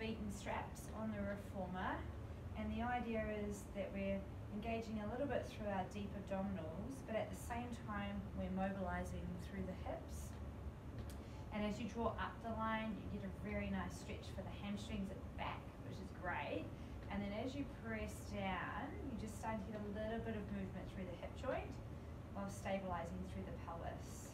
beaten straps on the reformer, and the idea is that we're engaging a little bit through our deep abdominals, but at the same time we're mobilizing through the hips. And as you draw up the line, you get a very nice stretch for the hamstrings at the back, which is great. And then as you press down, you just start to get a little bit of movement through the hip joint while stabilizing through the pelvis.